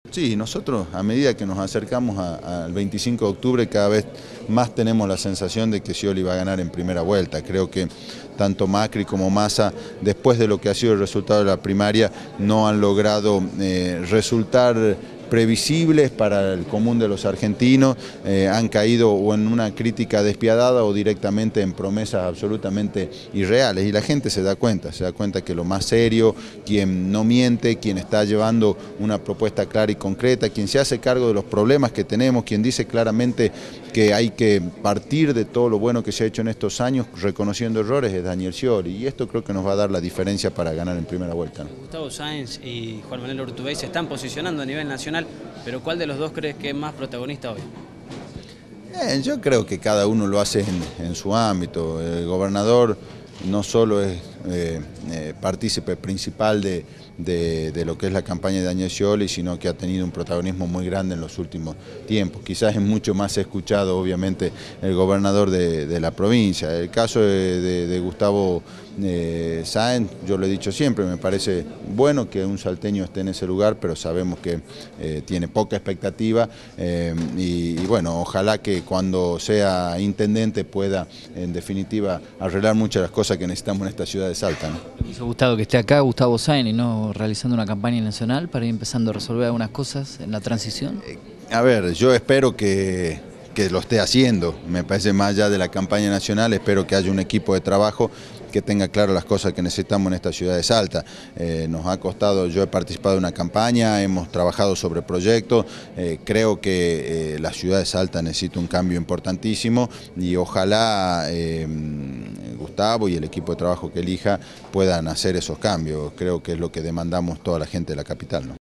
Sí, nosotros a medida que nos acercamos al 25 de octubre cada vez más tenemos la sensación de que Scioli va a ganar en primera vuelta. Creo que tanto Macri como Massa, después de lo que ha sido el resultado de la primaria, no han logrado resultar previsibles para el común de los argentinos, han caído o en una crítica despiadada o directamente en promesas absolutamente irreales y la gente se da cuenta que lo más serio, quien no miente, quien está llevando una propuesta clara y concreta, quien se hace cargo de los problemas que tenemos, quien dice claramente que hay que partir de todo lo bueno que se ha hecho en estos años, reconociendo errores, es Daniel Scioli, y esto creo que nos va a dar la diferencia para ganar en primera vuelta, ¿no? Gustavo Sáenz y Juan Manuel Urtubey se están posicionando a nivel nacional, pero ¿cuál de los dos crees que es más protagonista hoy? Yo creo que cada uno lo hace en su ámbito. El gobernador no solo es partícipe principal de lo que es la campaña de Daniel Scioli, sino que ha tenido un protagonismo muy grande en los últimos tiempos. Quizás es mucho más escuchado, obviamente, el gobernador de la provincia. El caso de Gustavo Sáenz, yo lo he dicho siempre, me parece bueno que un salteño esté en ese lugar, pero sabemos que tiene poca expectativa y bueno, ojalá que cuando sea intendente pueda, en definitiva, arreglar muchas de las cosas que necesitamos en esta ciudad de Salta, ¿no? Me hubiese gustado que esté acá Gustavo Sáenz y no realizando una campaña nacional para ir empezando a resolver algunas cosas en la transición. A ver, yo espero que lo esté haciendo, me parece más allá de la campaña nacional, espero que haya un equipo de trabajo que tenga claro las cosas que necesitamos en esta ciudad de Salta. Nos ha costado, yo he participado en una campaña, hemos trabajado sobre proyectos, creo que la ciudad de Salta necesita un cambio importantísimo y ojalá Gustavo y el equipo de trabajo que elija puedan hacer esos cambios, creo que es lo que demandamos toda la gente de la capital, ¿no?